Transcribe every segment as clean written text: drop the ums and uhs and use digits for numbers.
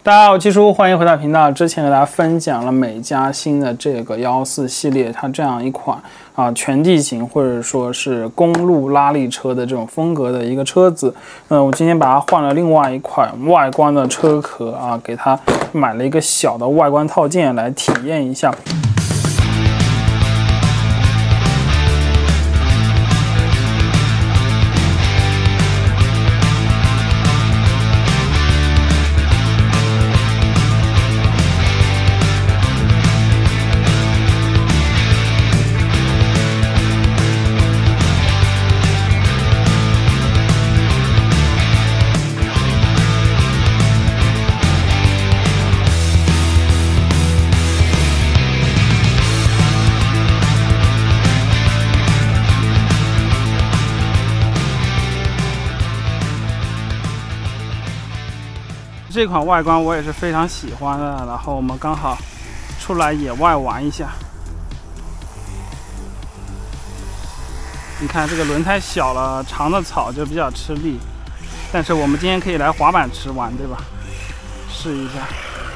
大家好，我七叔，欢迎回到频道。之前给大家分享了美加新的这个114系列，它这样一款全地形或者说是公路拉力车的这种风格的一个车子。我今天把它换了另外一款外观的车壳给它买了一个小的外观套件来体验一下。 这款外观我也是非常喜欢的，然后我们刚好出来野外玩一下。你看这个轮胎小了，长的草就比较吃力，但是我们今天可以来滑板池玩，对吧？试一下，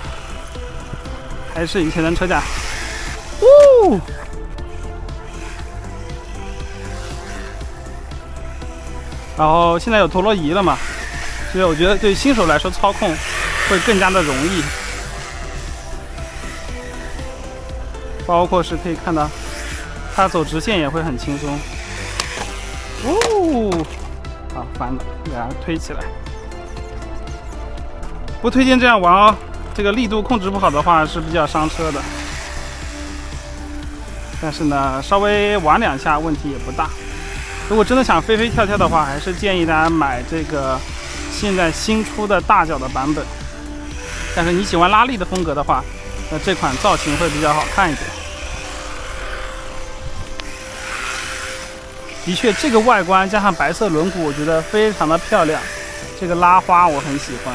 还是以前的车架。呜！然后现在有陀螺仪了嘛？ 所以我觉得对新手来说操控会更加的容易，包括是可以看到它走直线也会很轻松。哦，好翻了，给它推起来。不推荐这样玩哦，这个力度控制不好的话是比较伤车的。但是呢，稍微玩两下问题也不大。如果真的想飞飞跳跳的话，还是建议大家买这个。 现在新出的大脚的版本，但是你喜欢拉力的风格的话，那这款造型会比较好看一点。的确，这个外观加上白色轮毂，我觉得非常的漂亮。这个拉花我很喜欢。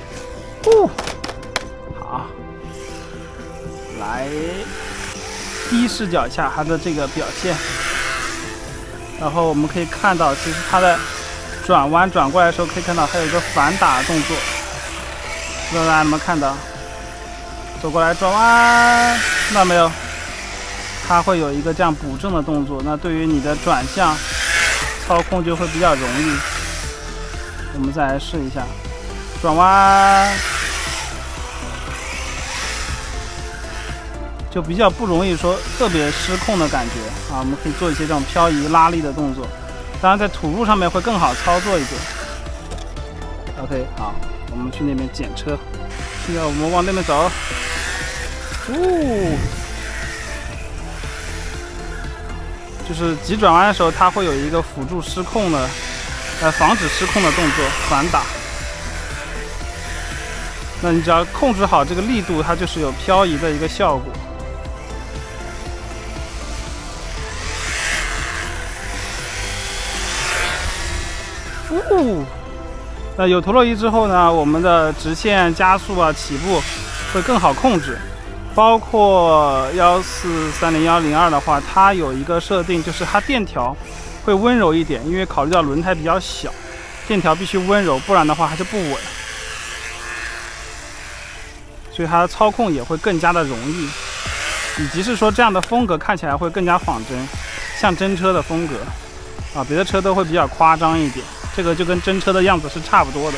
好，来低视角下它的这个表现，然后我们可以看到，其实它的。 转弯转过来的时候，可以看到还有一个反打动作，不知道大家有没有看到？走过来转弯，看到没有？它会有一个这样补正的动作，那对于你的转向操控就会比较容易。我们再来试一下，转弯就比较不容易说特别失控的感觉我们可以做一些这种漂移拉力的动作。 当然，在土路上面会更好操作一点。OK， 好，我们去那边捡车。现在我们往那边走。就是急转弯的时候，它会有一个辅助失控的，防止失控的动作，反打。那你只要控制好这个力度，它就是有漂移的一个效果。 那有陀螺仪之后呢，我们的直线加速起步会更好控制。包括1430102的话，它有一个设定，就是它电调会温柔一点，因为考虑到轮胎比较小，电调必须温柔，不然的话它就不稳。所以它的操控也会更加的容易，以及是说这样的风格看起来会更加仿真，像真车的风格别的车都会比较夸张一点。 这个就跟真车的样子是差不多的。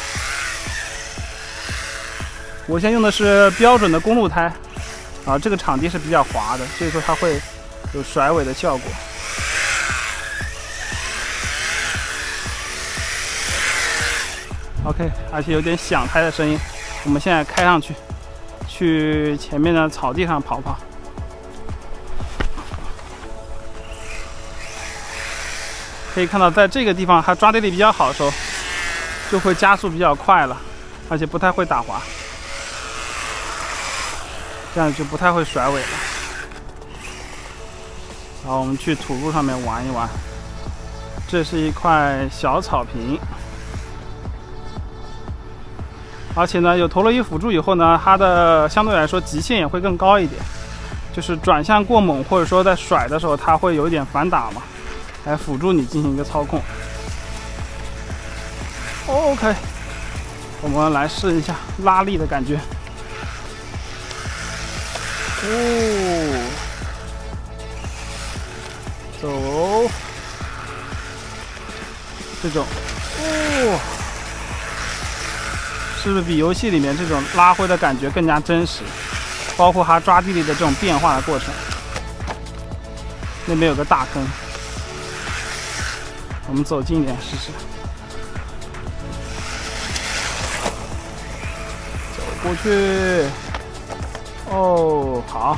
我现在用的是标准的公路胎，这个场地是比较滑的，所以说它会有甩尾的效果。OK， 而且有点响胎的声音。我们现在开上去，去前面的草地上跑跑。 可以看到，在这个地方它抓地力比较好的时候，就会加速比较快了，而且不太会打滑，这样就不太会甩尾了。然后我们去土路上面玩一玩，这是一块小草坪，而且呢有陀螺仪辅助以后呢，它的相对来说极限也会更高一点，就是转向过猛或者说在甩的时候，它会有一点反打嘛。 来辅助你进行一个操控。OK， 我们来试一下拉力的感觉。哦，走，这种，哦，是不是比游戏里面这种拉灰的感觉更加真实？包括它抓地力的这种变化的过程。那边有个大坑，我们走近一点试试。走过去。哦，好。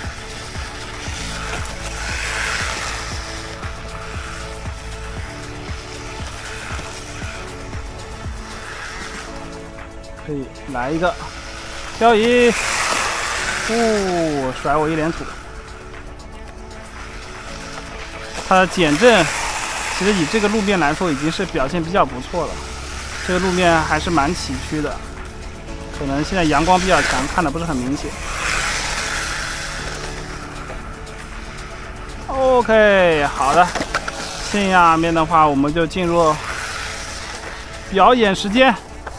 可以来一个漂移，哦，甩我一脸土。它的减震，其实以这个路面来说，已经是表现比较不错了。这个路面还是蛮崎岖的，可能现在阳光比较强，看的不是很明显。OK， 好的。下面的话，我们就进入表演时间。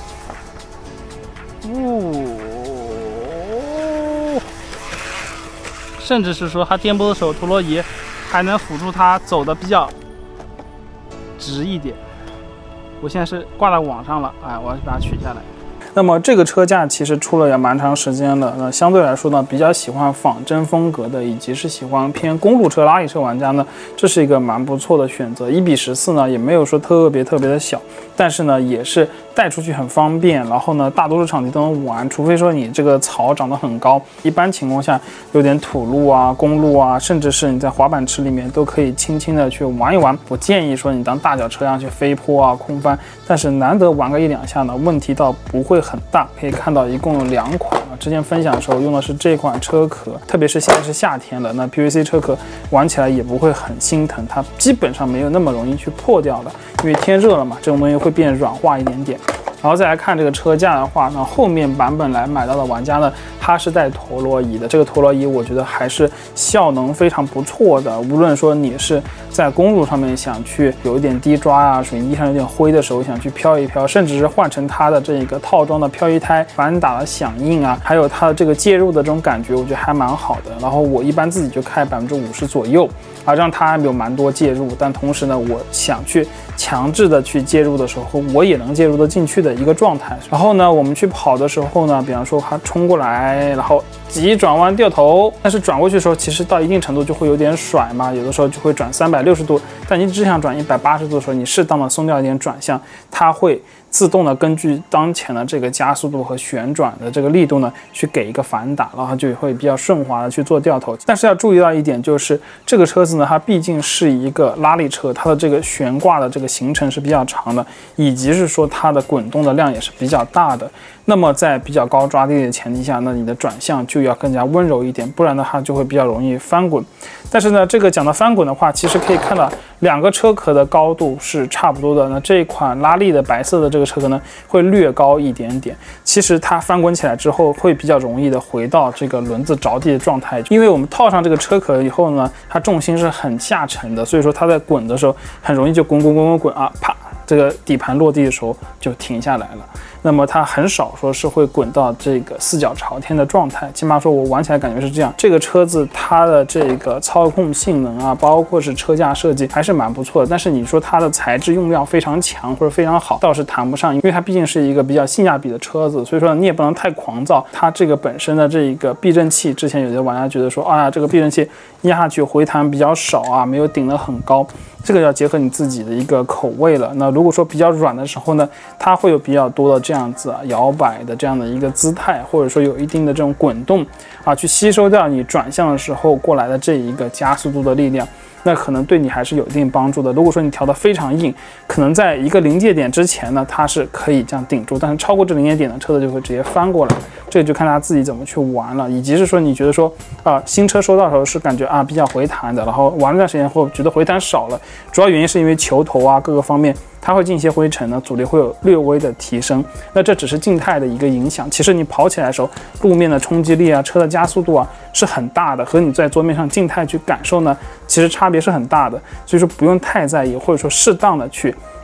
甚至是说它颠簸的时候，陀螺仪还能辅助它走的比较直一点。我现在是挂到网上了，哎，我要把它取下来。那么这个车架其实出了也蛮长时间了，那相对来说呢，比较喜欢仿真风格的，以及是喜欢偏公路车、拉力车玩家呢，这是一个蛮不错的选择。1:14呢，也没有说特别的小，但是呢，也是带出去很方便。然后呢，大多数场地都能玩，除非说你这个草长得很高，一般情况下有点土路啊、公路啊，甚至是你在滑板池里面都可以轻轻的去玩一玩。我建议说你当大脚车样去飞坡啊、空翻，但是难得玩个1-2下呢，问题倒不会很大。可以看到一共有2款啊，之前分享的时候用的是这款车壳，特别是现在是夏天了，那 PVC 车壳玩起来也不会很心疼，它基本上没有那么容易去破掉的，因为天热了嘛，这种东西会变软化一点点。然后再来看这个车架的话，那后面版本来买到的玩家呢，它是带陀螺仪的。这个陀螺仪我觉得还是效能非常不错的。无论说你是在公路上面想去有一点低抓啊，水泥地上有点灰的时候想去飘一飘，甚至是换成它的这个套装的漂移胎，反打的响应啊，还有它的这个介入的这种感觉，我觉得还蛮好的。然后我一般自己就开50%左右。啊，让它有蛮多介入，但同时呢，我想去强制的去介入的时候，我也能介入得进去的一个状态。然后呢，我们去跑的时候呢，比方说它冲过来，然后急转弯掉头，但是转过去的时候，其实到一定程度就会有点甩嘛，有的时候就会转360度，但你只想转180度的时候，你适当的松掉一点转向，它会自动的根据当前的这个加速度和旋转的这个力度呢，去给一个反打，然后就会比较顺滑的去做掉头。但是要注意到一点，就是这个车子呢，它毕竟是一个拉力车，它的这个悬挂的这个行程是比较长的，以及是说它的滚动的量也是比较大的。那么在比较高抓地力的前提下，那你的转向就要更加温柔一点，不然的话就会比较容易翻滚。但是呢，这个讲到翻滚的话，其实可以看到2个车壳的高度是差不多的。那这一款拉力的白色的这个车壳呢，会略高一点点。其实它翻滚起来之后，会比较容易的回到这个轮子着地的状态，因为我们套上这个车壳以后呢，它重心是很下沉的，所以说它在滚的时候很容易就滚啊，啪，这个底盘落地的时候就停下来了。那么它很少说是会滚到这个4脚朝天的状态，起码说我玩起来感觉是这样。这个车子它的这个操控性能啊，包括是车架设计还是蛮不错的，但是你说它的材质用料非常强或者非常好，倒是谈不上，因为它毕竟是一个比较性价比的车子，所以说你也不能太狂躁。它这个本身的这个避震器，之前有些玩家觉得说，哎呀，这个避震器压下去回弹比较少啊，没有顶得很高。这个要结合你自己的一个口味了。那如果说比较软的时候呢，它会有比较多的这样子摇摆的这样的一个姿态，或者说有一定的这种滚动啊，去吸收掉你转向的时候过来的这一个加速度的力量。那可能对你还是有一定帮助的。如果说你调得非常硬，可能在一个临界点之前呢，它是可以这样顶住，但是超过这临界点呢，车子就会直接翻过来。这个就看大家自己怎么去玩了，以及是说你觉得说新车收到的时候是感觉比较回弹的，然后玩了段时间后觉得回弹少了，主要原因是因为球头啊各个方面它会进一些灰尘呢，阻力会有略微的提升。那这只是静态的一个影响，其实你跑起来的时候，路面的冲击力啊，车的加速度啊是很大的，和你在桌面上静态去感受呢，其实差别是很大的。所以说不用太在意，或者说适当的去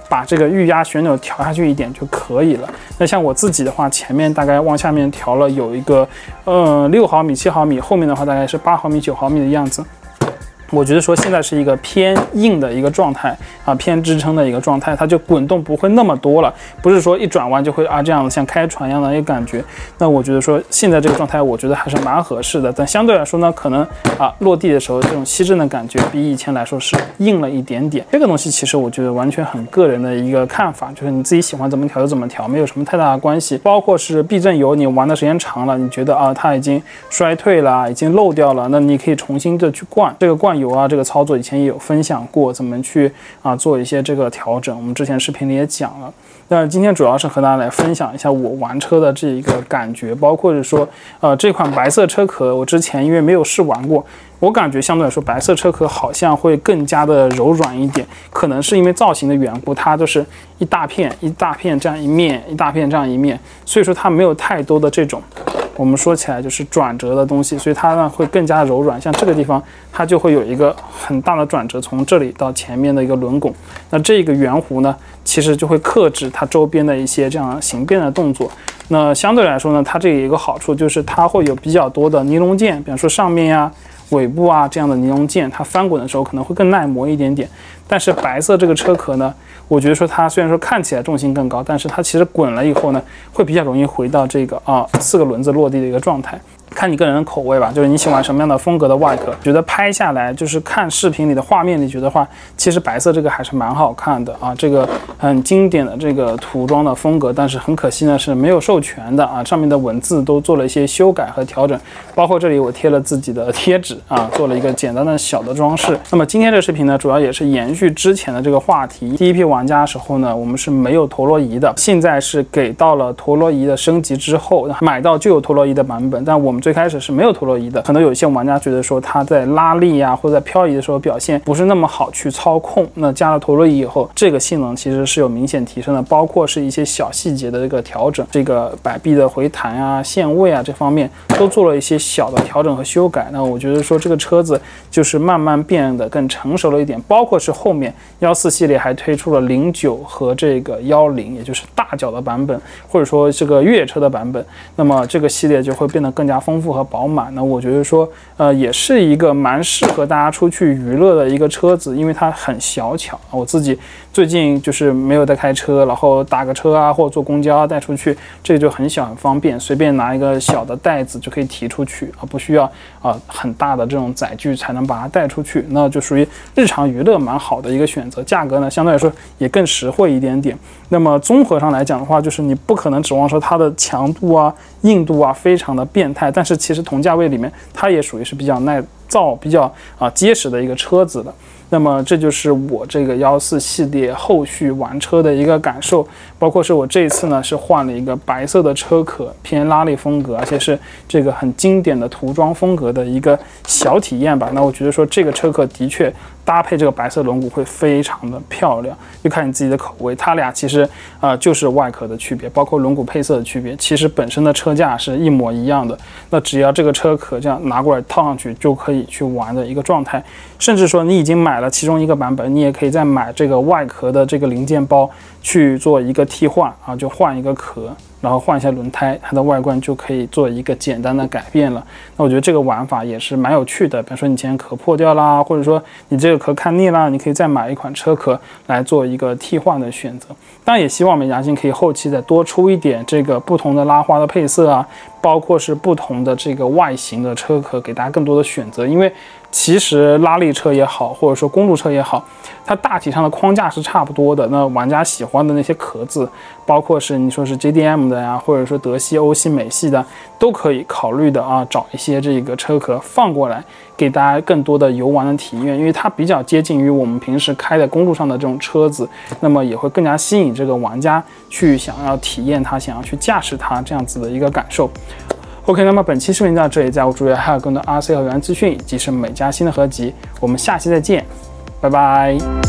把这个预压旋钮调下去一点就可以了。那像我自己的话，前面大概往下面调了有一个6毫米、7毫米，后面的话大概是8毫米、9毫米的样子。我觉得说现在是一个偏硬的一个状态啊，偏支撑的一个状态，它就滚动不会那么多了，不是说一转弯就会这样像开船一样的一个感觉。那我觉得说现在这个状态，我觉得还是蛮合适的。但相对来说呢，可能落地的时候这种吸震的感觉比以前来说是硬了一点点。这个东西其实我觉得完全很个人的一个看法，就是你自己喜欢怎么调就怎么调，没有什么太大的关系。包括是避震油，你玩的时间长了，你觉得它已经衰退了，已经漏掉了，那你可以重新的去灌这个灌油这个操作以前也有分享过，怎么去做一些这个调整，我们之前视频里也讲了。那今天主要是和大家来分享一下我玩车的这一个感觉，包括是说这款白色车壳，我之前因为没有试玩过，我感觉相对来说白色车壳好像会更加的柔软一点，可能是因为造型的缘故，它就是一大片一大片这样一面，一大片这样一面，所以说它没有太多的这种我们说起来就是转折的东西，所以它呢会更加柔软。像这个地方它就会有一个很大的转折，从这里到前面的一个轮拱，那这个圆弧呢其实就会克制它周边的一些这样形变的动作。那相对来说呢，它这有一个好处就是它会有比较多的尼龙件，比方说上面呀、尾部这样的尼龙件，它翻滚的时候可能会更耐磨一点点。但是白色这个车壳呢，我觉得说它虽然说看起来重心更高，但是它其实滚了以后呢，会比较容易回到这个4个轮子落地的一个状态。看你个人的口味吧，就是你喜欢什么样的风格的外壳，觉得拍下来就是看视频里的画面里觉得话，其实白色这个还是蛮好看的这个很经典的这个涂装的风格，但是很可惜呢是没有授权的上面的文字都做了一些修改和调整，包括这里我贴了自己的贴纸做了一个简单的小的装饰。那么今天这个视频呢，主要也是延续之前的这个话题，第一批玩家的时候呢，我们是没有陀螺仪的，现在是给到了陀螺仪的升级之后，买到就有陀螺仪的版本，但我们最开始是没有陀螺仪的，可能有一些玩家觉得说它在拉力或者在漂移的时候表现不是那么好去操控，那加了陀螺仪以后，这个性能其实是有明显提升的，包括是一些小细节的这个调整，这个摆臂的回弹限位这方面都做了一些小的调整和修改。那我觉得说这个车子就是慢慢变得更成熟了一点，包括是后面14系列还推出了09和这个10，也就是大脚的版本，或者说这个越野车的版本，那么这个系列就会变得更加丰富和饱满。那我觉得说也是一个蛮适合大家出去娱乐的一个车子，因为它很小巧。我自己最近就是没有在开车，然后打个车或者坐公交带出去，这个就很小很方便，随便拿一个小的袋子就可以提出去不需要很大的这种载具才能把它带出去，那就属于日常娱乐蛮好的一个选择，价格呢相对来说也更实惠一点点。那么综合上来讲的话，就是你不可能指望说它的强度硬度非常的变态，但是其实同价位里面它也属于是比较耐造、比较结实的一个车子的。那么这就是我这个14系列后续玩车的一个感受，包括是我这一次呢是换了一个白色的车壳，偏拉力风格，而且是这个很经典的涂装风格的一个小体验吧。那我觉得说这个车壳的确搭配这个白色轮毂会非常的漂亮，就看你自己的口味。它俩其实就是外壳的区别，包括轮毂配色的区别，其实本身的车架是一模一样的。那只要这个车壳这样拿过来套上去就可以去玩的一个状态，甚至说你已经买了其中一个版本，你也可以再买这个外壳的这个零件包去做一个替换就换一个壳，然后换一下轮胎，它的外观就可以做一个简单的改变了。那我觉得这个玩法也是蛮有趣的，比如说你前壳破掉啦，或者说你这个壳看腻啦，你可以再买一款车壳来做一个替换的选择。当然也希望美家星可以后期再多出一点这个不同的拉花的配色包括是不同的这个外形的车壳，给大家更多的选择。因为其实拉力车也好，或者说公路车也好，它大体上的框架是差不多的。那玩家喜欢的那些壳子，包括是你说是 JDM 的或者说德系、欧系、美系的，都可以考虑的找一些这个车壳放过来，给大家更多的游玩的体验。因为它比较接近于我们平时开在公路上的这种车子，那么也会更加吸引这个玩家去想要体验它，想要去驾驶它这样子的一个感受。OK， 那么本期视频到这里，在我主页还有更多 RC 和原资讯以及是美家星的合集，我们下期再见，拜拜。